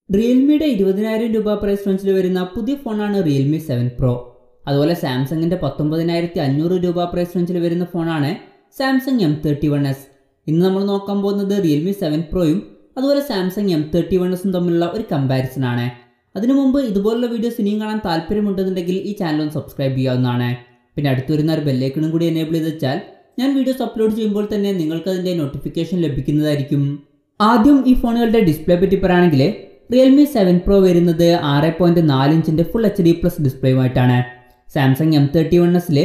റിയൽമിയുടെ 20,000 രൂപ പ്രൈസ് റേഞ്ചിൽ വരുന്ന പുതിയ ഫോണാണ് റിയൽമി 7 പ്രോ. അതുപോലെ സാംസങ്ങിന്റെ 19,500 രൂപ പ്രൈസ് റേഞ്ചിൽ വരുന്ന ഫോണാണ് സാംസങ് M31s. ഇന്ന് നമ്മൾ നോക്കാൻ പോകുന്നത് റിയൽമി 7 പ്രോയും അതുപോലെ സാംസങ് M31സും തമ്മിലുള്ള ഒരു കമ്പാരിസൺ ആണ്. അതിനു മുമ്പ് ഇതുപോലുള്ള വീഡിയോസ് ഇനിയും കാണാൻ താല്പര്യമുണ്ടെന്നുണ്ടെങ്കിൽ ഈ ചാനൽ ഒന്ന് സബ്സ്ക്രൈബ് ചെയ്യാവുന്നതാണ്. പിന്നെ അടുത്ത് വരുന്ന ഒരു ബെല്ലൈക്കണും കൂടി എനേബിൾ ചെയ്ത് വെച്ചാൽ ഞാൻ വീഡിയോസ് അപ്ലോഡ് ചെയ്യുമ്പോൾ തന്നെ നിങ്ങൾക്ക് അതിൻ്റെ നോട്ടിഫിക്കേഷൻ ലഭിക്കുന്നതായിരിക്കും. ആദ്യം ഈ ഫോണുകളുടെ ഡിസ്പ്ലേ പറ്റി പറയുകയാണെങ്കിൽ റിയൽമി 7 പ്രോ വരുന്നത് 6.4 ഇഞ്ചിൻ്റെ ഫുൾ HD പ്ലസ് ഡിസ്പ്ലേയുമായിട്ടാണ്. സാംസങ് M31സിൽ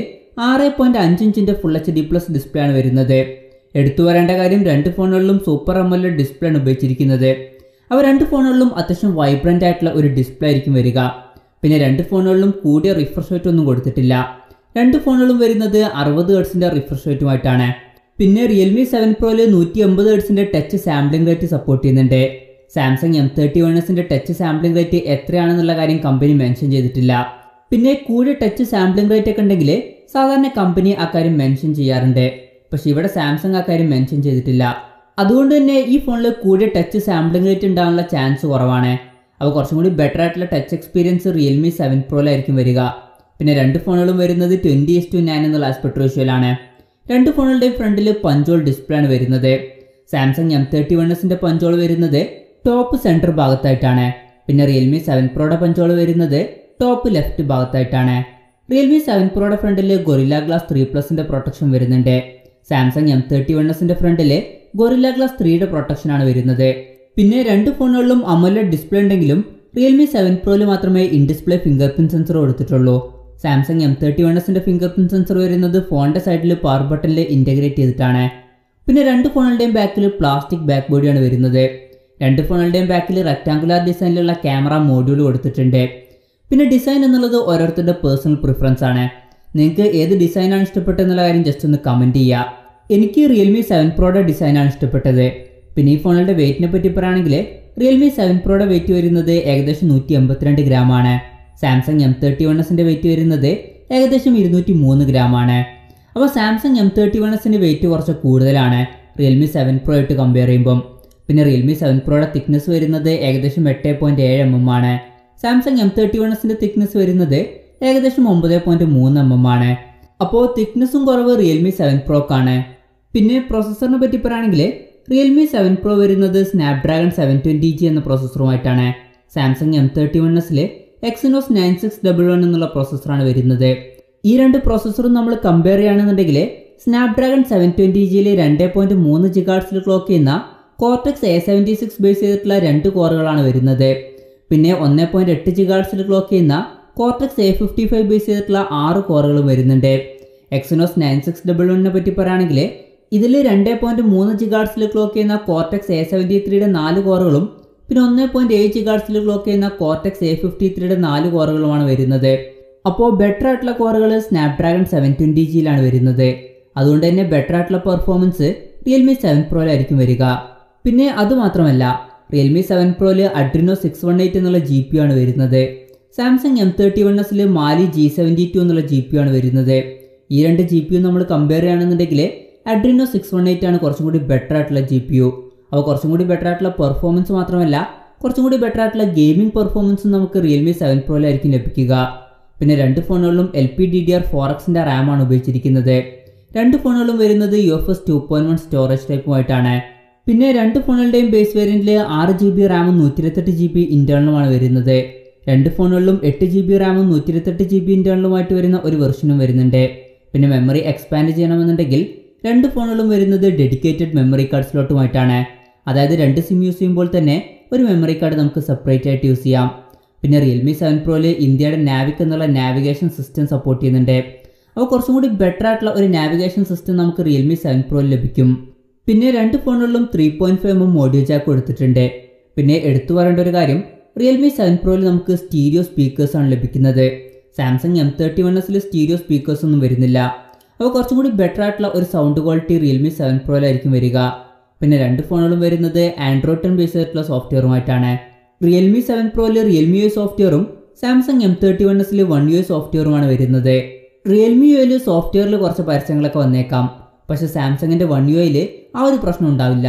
6.5 ഇഞ്ചിൻ്റെ ഫുൾ HD പ്ലസ് ഡിസ്പ്ലേ ആണ് വരുന്നത്. എടുത്തു പറയേണ്ട കാര്യം രണ്ട് ഫോണുകളിലും സൂപ്പർ AMOLED ഡിസ്പ്ലേ ആണ് ഉപയോഗിച്ചിരിക്കുന്നത്. അവ രണ്ട് ഫോണുകളിലും അത്യാവശ്യം വൈബ്രൻ്റ് ആയിട്ടുള്ള ഒരു ഡിസ്പ്ലേ ആയിരിക്കും വരിക. പിന്നെ രണ്ട് ഫോണുകളിലും കൂടിയ റിഫ്രഷ് റേറ്റ് ഒന്നും കൊടുത്തിട്ടില്ല. രണ്ട് ഫോണുകളും വരുന്നത് 60 ഹെർട്സിൻ്റെ റിഫ്രഷ് റേറ്റുമായിട്ടാണ്. പിന്നെ റിയൽമി 7 പ്രോയിൽ 180 ഹെർട്സിൻ്റെ ടച്ച് സാമ്പിളിംഗ് റേറ്റ് സപ്പോർട്ട് ചെയ്യുന്നുണ്ട്. സാംസങ് M31സിൻ്റെ ടച്ച് സാമ്പിളിംഗ് റേറ്റ് എത്രയാണെന്നുള്ള കാര്യം കമ്പനി മെൻഷൻ ചെയ്തിട്ടില്ല. പിന്നെ കൂടിയ ടച്ച് സാമ്പിളിംഗ് റേറ്റ് ഒക്കെ ഉണ്ടെങ്കിൽ സാധാരണ കമ്പനി അക്കാര്യം മെൻഷൻ ചെയ്യാറുണ്ട്. പക്ഷെ ഇവിടെ സാംസങ് അക്കാര്യം മെൻഷൻ ചെയ്തിട്ടില്ല. അതുകൊണ്ട് തന്നെ ഈ ഫോണിൽ കൂടിയ ടച്ച് സാമ്പിളിംഗ് റേറ്റ് ഉണ്ടാകാനുള്ള ചാൻസ് കുറവാണ്. അപ്പോൾ കുറച്ചും കൂടി ബെറ്റർ ആയിട്ടുള്ള ടച്ച് എക്സ്പീരിയൻസ് റിയൽമി 7 പ്രോയിലായിരിക്കും വരിക. പിന്നെ രണ്ട് ഫോണുകളും വരുന്നത് 20:9 എന്നുള്ള ആസ്പെക്ട് റേഷ്യോയിലാണ്. രണ്ട് ഫോണുകളുടെയും ഫ്രണ്ടിൽ പഞ്ചോൾ ഡിസ്പ്ലേ ആണ് വരുന്നത്. സാംസങ് M31സിൻ്റെ പഞ്ചോൾ വരുന്നത് ടോപ്പ് സെൻറ്റർ ഭാഗത്തായിട്ടാണ്. പിന്നെ റിയൽമി 7 പ്രോയുടെ പഞ്ചോൾ വരുന്നത് ടോപ്പ് ലെഫ്റ്റ് ഭാഗത്തായിട്ടാണ്. റിയൽമി 7 പ്രോയുടെ ഫ്രണ്ടിൽ ഗൊറില്ല ഗ്ലാസ് 3+ന്റെ പ്രൊട്ടക്ഷൻ വരുന്നുണ്ട്. സാംസങ് M31സിൻ്റെ ഫ്രണ്ടിൽ ഗൊറില്ല ഗ്ലാസ് 3യുടെ പ്രൊട്ടക്ഷനാണ് വരുന്നത്. പിന്നെ രണ്ട് ഫോണുകളിലും AMOLED ഡിസ്പ്ലേ ഉണ്ടെങ്കിലും റിയൽമി 7 പ്രോയിൽ മാത്രമേ in display fingerprint sensor കൊടുത്തിട്ടുള്ളൂ. സാംസങ് M31സിൻ്റെ ഫിംഗർ പ്രിന്റ് സെൻസർ വരുന്നത് ഫോണിൻ്റെ സൈഡിൽ പവർ ബട്ടണിൽ ഇൻ്റഗ്രേറ്റ് ചെയ്തിട്ടാണ്. പിന്നെ രണ്ട് ഫോണുകളുടെയും ബാക്കിൽ പ്ലാസ്റ്റിക് ബാക്ക് ബോഡിയാണ് വരുന്നത്. രണ്ട് ഫോണുകളുടെയും ബാക്കിൽ റെക്ടാങ്കുലർ ഡിസൈനിലുള്ള ക്യാമറ മോഡ്യൂൾ കൊടുത്തിട്ടുണ്ട്. പിന്നെ ഡിസൈൻ എന്നുള്ളത് ഓരോരുത്തരുടെ പേഴ്സണൽ പ്രിഫറൻസ് ആണ്. നിങ്ങൾക്ക് ഏത് ഡിസൈനാണ് ഇഷ്ടപ്പെട്ടതെന്നുള്ള കാര്യം ജസ്റ്റ് ഒന്ന് കമൻറ്റ് ചെയ്യുക. എനിക്ക് റിയൽമി 7 പ്രോയുടെ ഡിസൈനാണ് ഇഷ്ടപ്പെട്ടത്. പിന്നെ ഈ ഫോണുകളുടെ വെയിറ്റിനെ പറ്റി പറയുകയാണെങ്കിൽ റിയൽമി 7 പ്രോയുടെ വെയിറ്റ് വരുന്നത് ഏകദേശം 182 ഗ്രാമാണ്. സാംസങ് M31സിൻ്റെ വെയിറ്റ് വരുന്നത് ഏകദേശം 203 ഗ്രാമാണ്. അപ്പോൾ സാംസങ് M31സിൻ്റെ വെയിറ്റ് കുറച്ച് കൂടുതലാണ് റിയൽമി 7 പ്രോ ആയിട്ട് കമ്പയർ ചെയ്യുമ്പം. പിന്നെ റിയൽമി 7 പ്രോയുടെ തിക്നെസ് വരുന്നത് ഏകദേശം 8.7 mm ആണ്. സാംസങ് M31സിൻ്റെ തിക്നെസ് വരുന്നത് ഏകദേശം 9.3 mm ആണ്. അപ്പോൾ തിക്നെസ്സും കുറവ് റിയൽമി 7 പ്രോക്കാണ്. പിന്നെ പ്രോസസ്സറിനെ പറ്റി പറയുകയാണെങ്കിൽ റിയൽമി 7 പ്രോ വരുന്നത് സ്നാപ്ഡ്രാഗൺ 720G എന്ന പ്രോസസ്സറുമായിട്ടാണ്. സാംസങ് M31സിൽ Exynos 9611 എന്നുള്ള പ്രോസസ്സറാണ് വരുന്നത്. ഈ രണ്ട് പ്രോസസ്സറും നമ്മൾ കമ്പയർ ചെയ്യുകയാണെന്നുണ്ടെങ്കിൽ സ്നാപ്ഡ്രാഗൺ 720Gയിൽ 2.3 GHz ക്ലോക്ക് ചെയ്യുന്ന കോർട്ടെക്സ് A76 ബേസ് ചെയ്തിട്ടുള്ള 2 കോറുകളാണ് വരുന്നത്. പിന്നെ 1.8 GHz ക്ലോക്ക് ചെയ്യുന്ന കോർട്ടെക്സ് A55 ബേസ് ചെയ്തിട്ടുള്ള 6 കോറുകളും വരുന്നുണ്ട്. Exynos 9611നെ പറ്റി പറയുകയാണെങ്കിൽ ഇതിൽ 2.3 GHz ക്ലോക്ക് ചെയ്യുന്ന കോർട്ടെക്സ് A73യുടെ 4 കോറുകളും പിന്നെ 1.7 GHz ക്ലോക്ക് ചെയ്യുന്ന കോർട്ടെക്സ് A53യുടെ 4 കോറുകളുമാണ് വരുന്നത്. അപ്പോൾ ബെറ്റർ ആയിട്ടുള്ള കോറുകൾ സ്നാപ്ഡ്രാഗൺ 720Gയിലാണ് വരുന്നത്. അതുകൊണ്ട് തന്നെ ബെറ്റർ ആയിട്ടുള്ള പെർഫോമൻസ് റിയൽമി 7 പ്രോയിലായിരിക്കും വരിക. പിന്നെ അതുമാത്രമല്ല റിയൽമി 7 പ്രോയിൽ അഡ്രിനോ 618 എന്നുള്ള GPU ആണ് വരുന്നത്. സാംസങ് M31സിൽ മാലി G72 എന്നുള്ള GPU ആണ് വരുന്നത്. ഈ രണ്ട് GPU നമ്മൾ കമ്പയർ ചെയ്യുകയാണെന്നുണ്ടെങ്കിൽ അഡ്രിനോ 618 ആണ് കുറച്ചും കൂടി ബെറ്റർ ആയിട്ടുള്ള GPU. അപ്പോൾ കുറച്ചും കൂടി ബെറ്റർ ആയിട്ടുള്ള പെർഫോമൻസ് മാത്രമല്ല കുറച്ചും കൂടി ബെറ്റർ ആയിട്ടുള്ള ഗെയിമിംഗ് പെർഫോമൻസും നമുക്ക് റിയൽമി 7 പ്രോയിലായിരിക്കും ലഭിക്കുക. പിന്നെ രണ്ട് ഫോണുകളിലും LPDDR4Xൻ്റെ റാമാണ് ഉപയോഗിച്ചിരിക്കുന്നത്. രണ്ട് ഫോണുകളും വരുന്നത് UFS 2.1 സ്റ്റോറേജ് ടൈപ്പുമായിട്ടാണ്. പിന്നെ രണ്ട് ഫോണുകളുടെയും ബേസ് വേരിയൻറ്റിൽ 6GB റാമും 128GB ഇൻറ്റേർണലുമാണ് വരുന്നത്. രണ്ട് ഫോണുകളിലും 8GB റാമും 128GB ഇൻറ്റേർണലുമായിട്ട് വരുന്ന ഒരു വെർഷനും വരുന്നുണ്ട്. പിന്നെ മെമ്മറി എക്സ്പാൻഡ് ചെയ്യണമെന്നുണ്ടെങ്കിൽ രണ്ട് ഫോണുകളും വരുന്നത് ഡെഡിക്കേറ്റഡ് മെമ്മറി കാർഡ് സ്ലോട്ടുമായിട്ടാണ്. അതായത് രണ്ട് സിം യൂസ് ചെയ്യുമ്പോൾ തന്നെ ഒരു മെമ്മറി കാർഡ് നമുക്ക് സെപ്പറേറ്റ് ആയിട്ട് യൂസ് ചെയ്യാം. പിന്നെ റിയൽമി 7 പ്രോയിൽ ഇന്ത്യയുടെ നാവിക് എന്നുള്ള നാവിഗേഷൻ സിസ്റ്റം സപ്പോർട്ട് ചെയ്യുന്നുണ്ട്. അപ്പോൾ കുറച്ചും കൂടി ബെറ്റർ ആയിട്ടുള്ള ഒരു നാവിഗേഷൻ സിസ്റ്റം നമുക്ക് റിയൽമി 7 പ്രോയിൽ ലഭിക്കും. പിന്നെ രണ്ട് ഫോണുകളിലും 3.5 mm ഓഡിയോ ജാക്ക് കൊടുത്തിട്ടുണ്ട്. പിന്നെ എടുത്തു പറയേണ്ട ഒരു കാര്യം റിയൽമി 7 പ്രോയിൽ നമുക്ക് സ്റ്റീരിയോ സ്പീക്കേഴ്സാണ് ലഭിക്കുന്നത്. സാംസങ് M31സിൽ സ്റ്റീരിയോ സ്പീക്കേഴ്സ് ഒന്നും വരുന്നില്ല. അപ്പോൾ കുറച്ചും കൂടി ബെറ്റർ ആയിട്ടുള്ള ഒരു സൗണ്ട് ക്വാളിറ്റി റിയൽമി 7 പ്രോയിലായിരിക്കും വരിക. പിന്നെ രണ്ട് ഫോണുകളും വരുന്നത് ആൻഡ്രോയിഡ് 10 ബേസ് ആയിട്ടുള്ള സോഫ്റ്റ്വെയറുമായിട്ടാണ്. റിയൽമി 7 പ്രോയിൽ റിയൽമി UI സോഫ്റ്റ്വെയറും സാംസങ് M31സിൽ One UI സോഫ്റ്റ്വെയറുമാണ് വരുന്നത്. റിയൽമി UIയിൽ സോഫ്റ്റ്വെയറിൽ കുറച്ച് പരസ്യങ്ങളൊക്കെ വന്നേക്കാം. പക്ഷേ സാംസങ്ങിൻ്റെ One UIയിൽ ആ ഒരു പ്രശ്നം ഉണ്ടാവില്ല.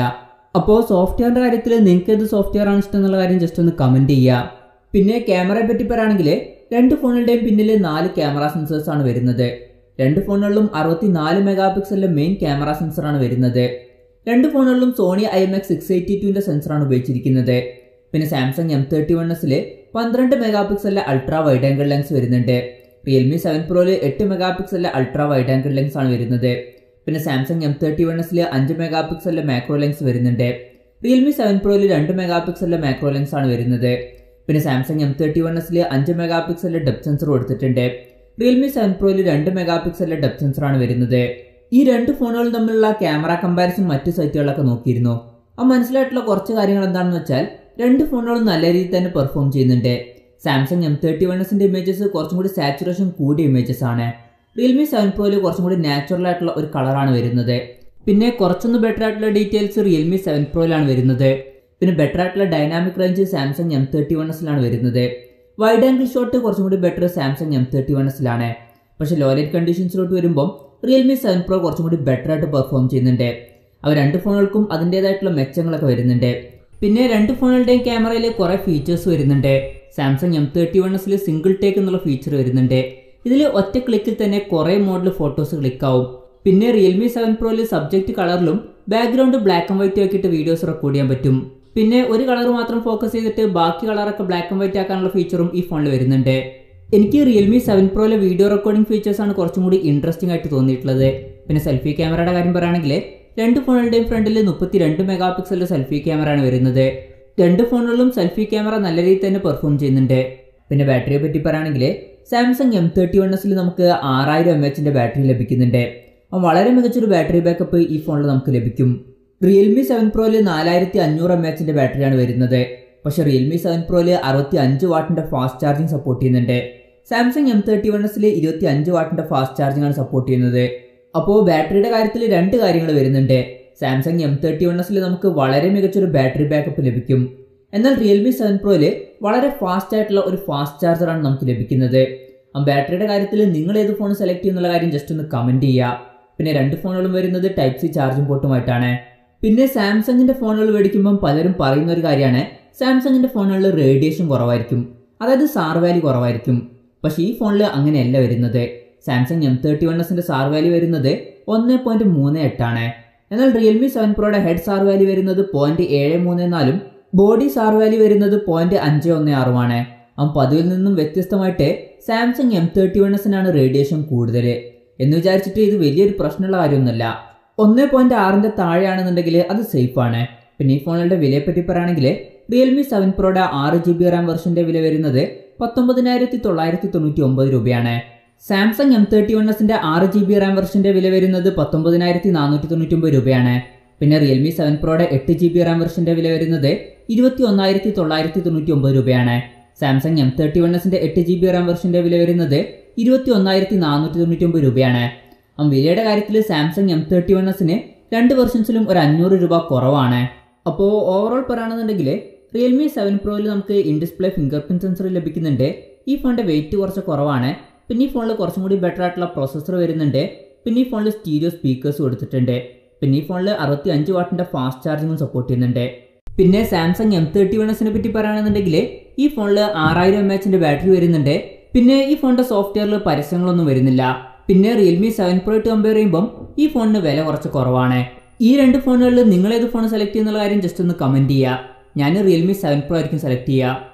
അപ്പോൾ സോഫ്റ്റ്വെയറിൻ്റെ കാര്യത്തിൽ നിങ്ങൾക്ക് ഏത് സോഫ്റ്റ്വെയർ ആണ് ഇഷ്ടം എന്നുള്ള കാര്യം ജസ്റ്റ് ഒന്ന് കമൻറ്റ് ചെയ്യുക. പിന്നെ ക്യാമറയെ പറ്റി പറയുകയാണെങ്കിൽ രണ്ട് ഫോണുകളുടെയും പിന്നിൽ 4 ക്യാമറ സെൻസേഴ്സ് ആണ് വരുന്നത്. രണ്ട് ഫോണുകളിലും 64 മെഗാ പിക്സലിലെ മെയിൻ ക്യാമറ സെൻസറാണ് വരുന്നത്. രണ്ട് ഫോണുകളിലും സോണി IMX 682ന്റെ സെൻസറാണ് ഉപയോഗിച്ചിരിക്കുന്നത്. പിന്നെ സാംസങ് M31s 12 മെഗാ പിക്സലിലെ അൾട്രാ വൈഡ് ആംഗിൾ ലെൻസ് വരുന്നുണ്ട്. റിയൽമി 7 Proയിൽ 8 മെഗാ പിക്സലിലെ അൾട്രാ വൈഡ് ആംഗിൾ ലെൻസ് ആണ് വരുന്നത്. പിന്നെ സാംസങ് M31s 5 മെഗാ പിക്സലിലെ മാക്രോ ലെൻസ് വരുന്നുണ്ട്. റിയൽമി 7 Proയിൽ 2 മെഗാ പിക്സലിലെ മാക്രോ ലെൻസ് ആണ് വരുന്നത്. പിന്നെ സാംസങ് M31s 5 മെഗാ പിക്സലിലെ ഡെപ്ത് സെൻസർ കൊടുത്തിട്ടുണ്ട്. റിയൽമി 7 Proയിൽ 2 മെഗാ പിക്സലിലെ ഡെപ്ത് സെൻസറാണ് വരുന്നത്. ഈ രണ്ട് ഫോണുകൾ തമ്മിലുള്ള ക്യാമറ കമ്പാരിസൺ മറ്റു സൈറ്റുകളിലൊക്കെ നോക്കിയിരുന്നു. ആ മനസ്സിലായിട്ടുള്ള കുറച്ച് കാര്യങ്ങൾ എന്താണെന്ന് വെച്ചാൽ രണ്ട് ഫോണുകളും നല്ല രീതിയിൽ തന്നെ പെർഫോം ചെയ്യുന്നുണ്ട്. സാംസങ് M31ന്റെ ഇമേജസ് കുറച്ചും കൂടി സാച്ചുറേഷൻ കൂടിയ ഇമേജസ് ആണ്. റിയൽമി 7 Proയിൽ കുറച്ചും കൂടി നാച്ചുറൽ ആയിട്ടുള്ള ഒരു കളറാണ് വരുന്നത്. പിന്നെ കുറച്ചൊന്ന് ബെറ്റർ ആയിട്ടുള്ള ഡീറ്റെയിൽസ് റിയൽമി 7 Proയിലാണ് വരുന്നത്. പിന്നെ ബെറ്റർ ആയിട്ടുള്ള ഡൈനാമിക് റേഞ്ച് സാംസങ് M31ലാണ് വരുന്നത്. വൈഡ് ആംഗിൾ ഷോട്ട് കുറച്ചും കൂടി ബെറ്റർ സാംസങ് M31ലാണ്. പക്ഷേ ലോ ലൈറ്റ് കണ്ടീഷൻസിലോട്ട് വരുമ്പോൾ റിയൽമി 7 Pro കുറച്ചും കൂടി ബെറ്റർ ആയിട്ട് പെർഫോം ചെയ്യുന്നുണ്ട്. അവ രണ്ട് ഫോണുകൾക്കും അതിൻ്റേതായിട്ടുള്ള മെച്ചങ്ങളൊക്കെ വരുന്നുണ്ട്. പിന്നെ രണ്ട് ഫോണുകളുടെയും ക്യാമറയിൽ കുറേ ഫീച്ചേഴ്സ് വരുന്നുണ്ട്. സാംസങ് M31s സിംഗിൾ ടേക്ക് എന്നുള്ള ഫീച്ചർ വരുന്നുണ്ട്. ഇതിൽ ഒറ്റ ക്ലിക്കിൽ തന്നെ കുറേ മോഡൽ ഫോട്ടോസ് ക്ലിക്കാവും. പിന്നെ റിയൽമി 7 Proയിൽ സബ്ജക്റ്റ് കളറിലും ബാക്ക്ഗ്രൗണ്ട് ബ്ലാക്ക് ആൻഡ് വൈറ്റ് ആക്കിയിട്ട് വീഡിയോസ് റെക്കോർഡ് ചെയ്യാൻ പറ്റും. പിന്നെ ഒരു കളർ മാത്രം ഫോക്കസ് ചെയ്തിട്ട് ബാക്കി കളറൊക്കെ ബ്ലാക്ക് ആൻഡ് വൈറ്റ് ആക്കാനുള്ള ഫീച്ചറും ഈ ഫോണിൽ വരുന്നുണ്ട്. എനിക്ക് റിയൽമി 7 Proയിലെ വീഡിയോ റെക്കോർഡിംഗ് ഫീച്ചേഴ്സാണ് കുറച്ചും കൂടി ഇൻട്രസ്റ്റിംഗ് ആയിട്ട് തോന്നിയിട്ടുള്ളത്. പിന്നെ സെൽഫി ക്യാമറയുടെ കാര്യം പറയുകയാണെങ്കിൽ രണ്ട് ഫോണുകളുടെയും ഫ്രണ്ടിൽ 32 മെഗാ പിക്സലിന്റെ സെൽഫി ക്യാമറയാണ് വരുന്നത്. രണ്ട് ഫോണുകളിലും സെൽഫി ക്യാമറ നല്ല രീതിയിൽ തന്നെ പെർഫോം ചെയ്യുന്നുണ്ട്. പിന്നെ ബാറ്ററിയെ പറ്റി പറയുകയാണെങ്കിൽ സാംസങ് M31s നമുക്ക് 6000 mAh ബാറ്ററി ലഭിക്കുന്നുണ്ട്. വളരെ മികച്ചൊരു ബാറ്ററി ബാക്കപ്പ് ഈ ഫോണിൽ നമുക്ക് ലഭിക്കും. റിയൽമി 7 Proയിൽ 4500 mAh ബാറ്ററിയാണ് വരുന്നത്. പക്ഷേ റിയൽമി 7 Proയിൽ 65 വാട്ടിന്റെ ഫാസ്റ്റ് ചാർജിങ് സപ്പോർട്ട് ചെയ്യുന്നുണ്ട്. സാംസങ് M31s 25 വാട്ടിന്റെ ഫാസ്റ്റ് ചാർജിങ് ആണ് സപ്പോർട്ട് ചെയ്യുന്നത്. അപ്പോൾ ബാറ്ററിയുടെ കാര്യത്തിൽ രണ്ട് കാര്യങ്ങൾ വരുന്നുണ്ട്. സാംസങ് M31s നമുക്ക് വളരെ മികച്ചൊരു ബാറ്ററി ബാക്കപ്പ് ലഭിക്കും. എന്നാൽ റിയൽമി 7 Proയിൽ വളരെ ഫാസ്റ്റ് ആയിട്ടുള്ള ഒരു ഫാസ്റ്റ് ചാർജറാണ് നമുക്ക് ലഭിക്കുന്നത്. ആ ബാറ്ററിയുടെ കാര്യത്തിൽ നിങ്ങൾ ഏത് ഫോൺ സെലക്ട് ചെയ്യുന്നുള്ള കാര്യം ജസ്റ്റ് ഒന്ന് കമൻറ്റ് ചെയ്യുക. പിന്നെ രണ്ട് ഫോണുകളും വരുന്നത് Type-C ചാർജിംഗ് പോർട്ടുമായിട്ടാണ്. പിന്നെ സാംസങ്ങിന്റെ ഫോണുകൾ മേടിക്കുമ്പം പലരും പറയുന്ന ഒരു കാര്യമാണ് സാംസങ്ങിന്റെ ഫോണുകളിൽ റേഡിയേഷൻ കുറവായിരിക്കും, അതായത് സാർ വാല്യൂ കുറവായിരിക്കും. പക്ഷേ ഈ ഫോണിൽ അങ്ങനെയല്ല വരുന്നത്. സാംസങ് M31ന്റെ സാർ വാല്യൂ വരുന്നത് 1.38 ആണ്. എന്നാൽ റിയൽമി 7 Proയുടെ ഹെഡ് സാർ വാല്യൂ വരുന്നത് 0.734 ബോഡി സാർ വാല്യൂ വരുന്നത് 0.516 ആണ്. പതിവിൽ നിന്നും വ്യത്യസ്തമായിട്ട് സാംസങ് M31നാണ് റേഡിയേഷൻ കൂടുതൽ. എന്ന് വിചാരിച്ചിട്ട് ഇത് വലിയൊരു പ്രശ്നമുള്ള കാര്യമൊന്നുമല്ല. 1.6ന്റെ താഴെയാണെന്നുണ്ടെങ്കിൽ അത് സേഫാണ്. പിന്നെ ഈ ഫോണുകളുടെ വിലയെപ്പറ്റി പറയുകയാണെങ്കിൽ റിയൽമി 7 Proയുടെ 6GB RAM വെർഷന്റെ വില വരുന്നത് 19,999 രൂപയാണ്. സാംസങ് M31ന്റെ 6GB RAM വെർഷന്റെ വില വരുന്നത് 19,499 രൂപയാണ്. പിന്നെ റിയൽമി 7 Proയുടെ 8GB RAM വെർഷന്റെ വില വരുന്നത് 21,999 രൂപയാണ്. സാംസങ് M31ന്റെ 8GB RAM വെർഷന്റെ വില വരുന്നത് 21,499 രൂപയാണ്. വിലയുടെ കാര്യത്തിൽ സാംസങ് M31 രണ്ട് വെർഷൻസിലും ഒരു 500 രൂപ കുറവാണ്. അപ്പോൾ ഓവറോൾ പറയുകയാണെന്നുണ്ടെങ്കിൽ റിയൽമി 7 Proയിൽ നമുക്ക് in display fingerprint sensor ലഭിക്കുന്നുണ്ട്. ഈ ഫോണിൻ്റെ വെയിറ്റ് കുറച്ച് കുറവാണ്. പിന്നെ ഈ ഫോണിൽ കുറച്ചും കൂടി ബെറ്റർ ആയിട്ടുള്ള പ്രോസസ്സർ വരുന്നുണ്ട്. പിന്നെ ഈ ഫോണിൽ സ്റ്റീരിയോ സ്പീക്കേഴ്സ് കൊടുത്തിട്ടുണ്ട്. പിന്നെ ഈ ഫോണിൽ 65 വാട്ടിൻ്റെ ഫാസ്റ്റ് ചാർജിങ്ങും സപ്പോർട്ട് ചെയ്യുന്നുണ്ട്. പിന്നെ സാംസങ് M31 പറ്റി പറയുകയാണെന്നുണ്ടെങ്കിൽ ഈ ഫോണിൽ 6000 mAh ബാറ്ററി വരുന്നുണ്ട്. പിന്നെ ഈ ഫോണിൻ്റെ സോഫ്റ്റ്വെയറിൽ പരസ്യങ്ങളൊന്നും വരുന്നില്ല. പിന്നെ റിയൽമി 7 Pro ആയിട്ട് കമ്പയർ ചെയ്യുമ്പം ഈ ഫോണിന് വില കുറച്ച് കുറവാണ്. ഈ രണ്ട് ഫോണുകളിൽ നിങ്ങൾ ഏത് ഫോൺ സെലക്ട് ചെയ്യുന്നുള്ള കാര്യം ജസ്റ്റ് ഒന്ന് കമൻറ്റ് ചെയ്യുക. ഞാൻ റിയൽമി 7 Pro ആയിരിക്കും സെലക്ട് ചെയ്യുക.